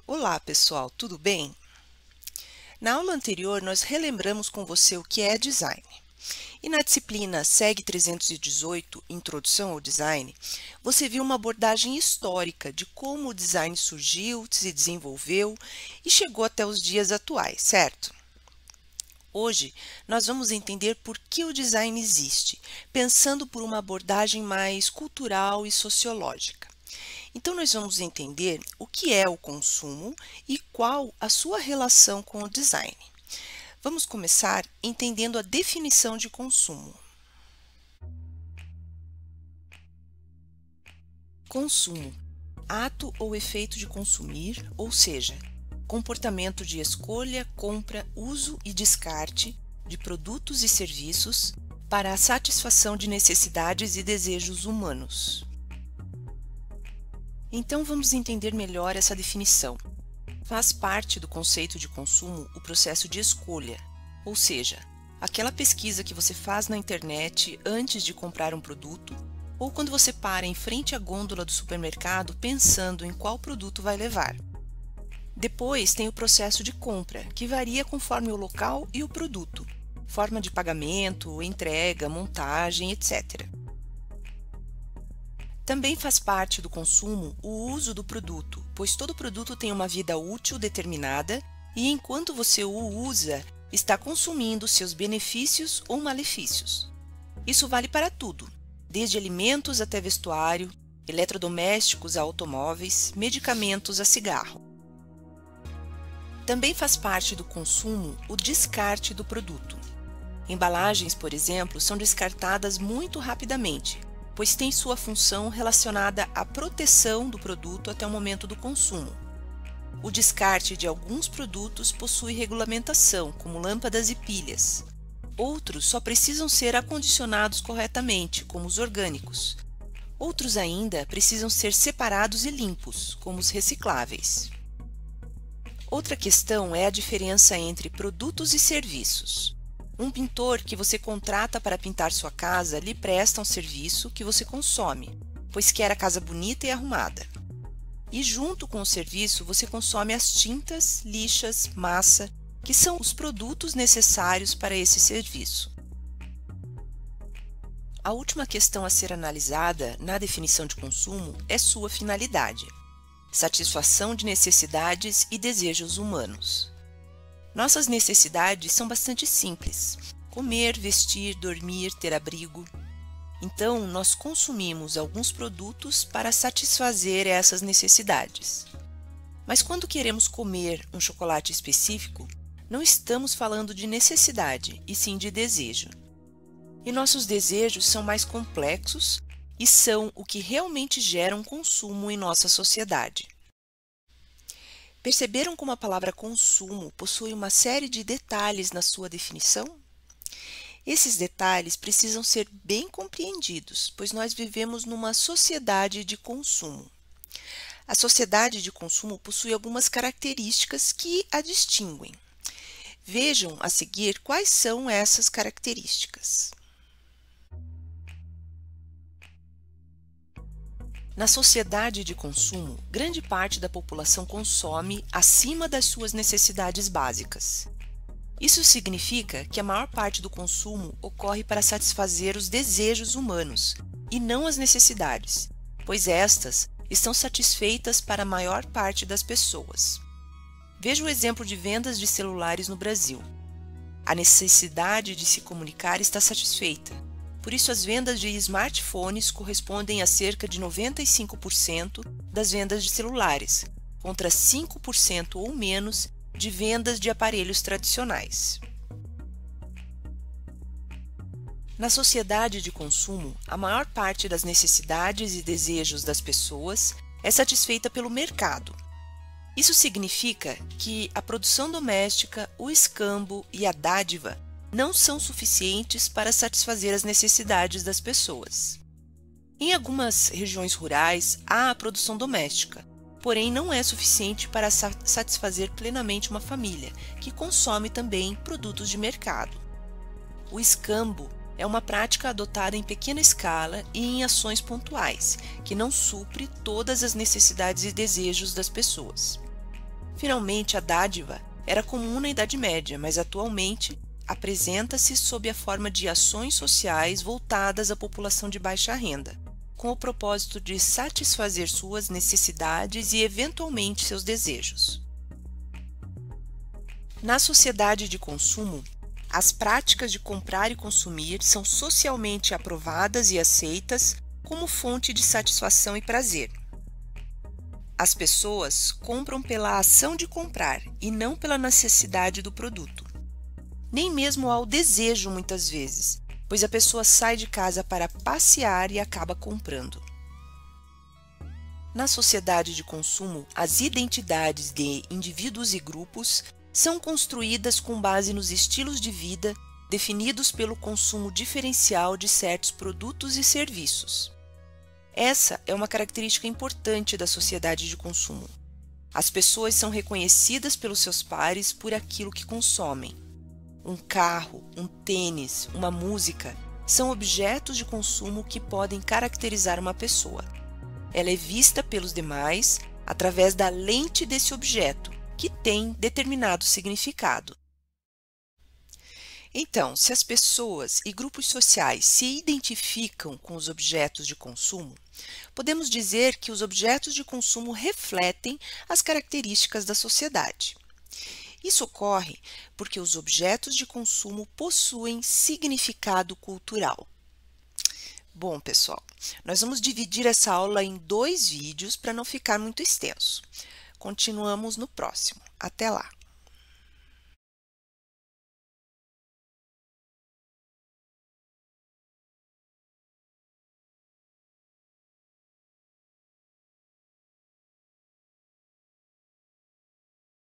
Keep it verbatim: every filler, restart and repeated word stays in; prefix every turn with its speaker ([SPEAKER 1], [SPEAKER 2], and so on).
[SPEAKER 1] Olá, pessoal, tudo bem? Na aula anterior, nós relembramos com você o que é design. E na disciplina SEG trezentos e dezoito, Introdução ao Design, você viu uma abordagem histórica de como o design surgiu, se desenvolveu e chegou até os dias atuais, certo? Hoje, nós vamos entender por que o design existe, pensando por uma abordagem mais cultural e sociológica. Então, nós vamos entender o que é o consumo e qual a sua relação com o design. Vamos começar entendendo a definição de consumo. Consumo: ato ou efeito de consumir, ou seja, comportamento de escolha, compra, uso e descarte de produtos e serviços para a satisfação de necessidades e desejos humanos. Então, vamos entender melhor essa definição. Faz parte do conceito de consumo o processo de escolha, ou seja, aquela pesquisa que você faz na internet antes de comprar um produto ou quando você para em frente à gôndola do supermercado pensando em qual produto vai levar. Depois tem o processo de compra, que varia conforme o local e o produto, forma de pagamento, entrega, montagem, etcétera. Também faz parte do consumo o uso do produto, pois todo produto tem uma vida útil determinada e enquanto você o usa, está consumindo seus benefícios ou malefícios. Isso vale para tudo, desde alimentos até vestuário, eletrodomésticos a automóveis, medicamentos a cigarro. Também faz parte do consumo o descarte do produto. Embalagens, por exemplo, são descartadas muito rapidamente, pois tem sua função relacionada à proteção do produto até o momento do consumo. O descarte de alguns produtos possui regulamentação, como lâmpadas e pilhas. Outros só precisam ser acondicionados corretamente, como os orgânicos. Outros ainda precisam ser separados e limpos, como os recicláveis. Outra questão é a diferença entre produtos e serviços. Um pintor que você contrata para pintar sua casa lhe presta um serviço que você consome, pois quer a casa bonita e arrumada. E junto com o serviço você consome as tintas, lixas, massa, que são os produtos necessários para esse serviço. A última questão a ser analisada na definição de consumo é sua finalidade: satisfação de necessidades e desejos humanos. Nossas necessidades são bastante simples: comer, vestir, dormir, ter abrigo. Então, nós consumimos alguns produtos para satisfazer essas necessidades. Mas quando queremos comer um chocolate específico, não estamos falando de necessidade, e sim de desejo. E nossos desejos são mais complexos e são o que realmente gera um consumo em nossa sociedade. Perceberam como a palavra consumo possui uma série de detalhes na sua definição? Esses detalhes precisam ser bem compreendidos, pois nós vivemos numa sociedade de consumo. A sociedade de consumo possui algumas características que a distinguem. Vejam a seguir quais são essas características. Na sociedade de consumo, grande parte da população consome acima das suas necessidades básicas. Isso significa que a maior parte do consumo ocorre para satisfazer os desejos humanos e não as necessidades, pois estas estão satisfeitas para a maior parte das pessoas. Veja o exemplo de vendas de celulares no Brasil. A necessidade de se comunicar está satisfeita. Por isso, as vendas de smartphones correspondem a cerca de noventa e cinco por cento das vendas de celulares, contra cinco por cento ou menos de vendas de aparelhos tradicionais. Na sociedade de consumo, a maior parte das necessidades e desejos das pessoas é satisfeita pelo mercado. Isso significa que a produção doméstica, o escambo e a dádiva não são suficientes para satisfazer as necessidades das pessoas. Em algumas regiões rurais, há a produção doméstica, porém não é suficiente para satisfazer plenamente uma família, que consome também produtos de mercado. O escambo é uma prática adotada em pequena escala e em ações pontuais, que não supre todas as necessidades e desejos das pessoas. Finalmente, a dádiva era comum na Idade Média, mas atualmente apresenta-se sob a forma de ações sociais voltadas à população de baixa renda, com o propósito de satisfazer suas necessidades e, eventualmente, seus desejos. Na sociedade de consumo, as práticas de comprar e consumir são socialmente aprovadas e aceitas como fonte de satisfação e prazer. As pessoas compram pela ação de comprar e não pela necessidade do produto. Nem mesmo há o desejo muitas vezes, pois a pessoa sai de casa para passear e acaba comprando. Na sociedade de consumo, as identidades de indivíduos e grupos são construídas com base nos estilos de vida definidos pelo consumo diferencial de certos produtos e serviços. Essa é uma característica importante da sociedade de consumo. As pessoas são reconhecidas pelos seus pares por aquilo que consomem. Um carro, um tênis, uma música são objetos de consumo que podem caracterizar uma pessoa. Ela é vista pelos demais através da lente desse objeto, que tem determinado significado. Então, se as pessoas e grupos sociais se identificam com os objetos de consumo, podemos dizer que os objetos de consumo refletem as características da sociedade. Isso ocorre porque os objetos de consumo possuem significado cultural. Bom, pessoal, nós vamos dividir essa aula em dois vídeos para não ficar muito extenso. Continuamos no próximo. Até lá!